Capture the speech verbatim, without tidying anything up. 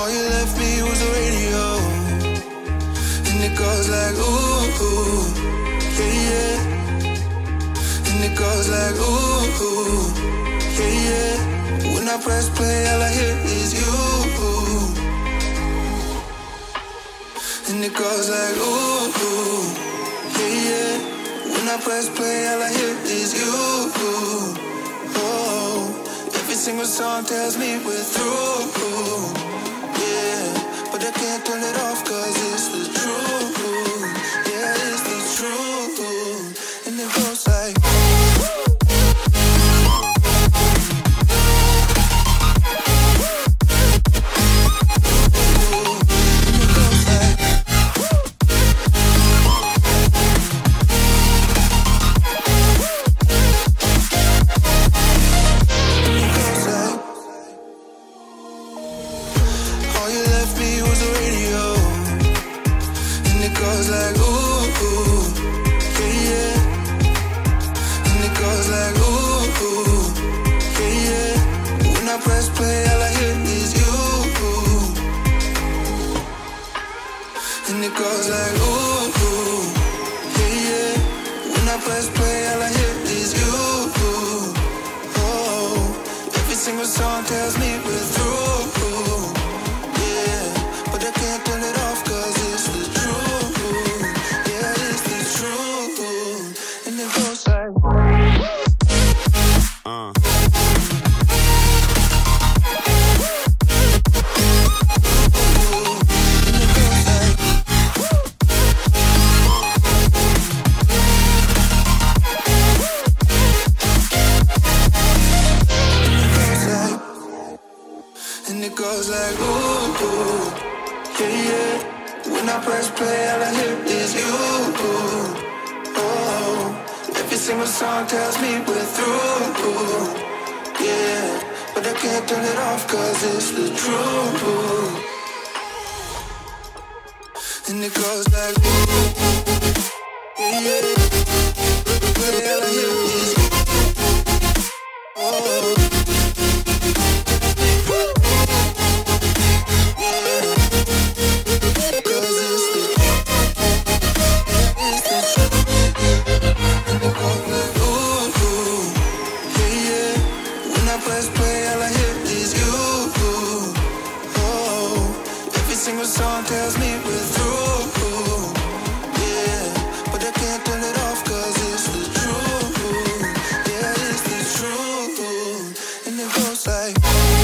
All you left me was a radio, and it goes like ooh, ooh, yeah, yeah. And it goes like ooh, ooh, yeah, yeah. When I press play, all I hear is you. And it goes like ooh, ooh, yeah, yeah. When I press play, all I hear is you. Oh, every single song tells me we're through. Yeah, but I can't turn it off 'cause it's the truth. Yeah, it's the truth. And it goes like like